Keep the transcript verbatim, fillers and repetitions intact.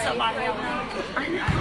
สบายแล้วนะ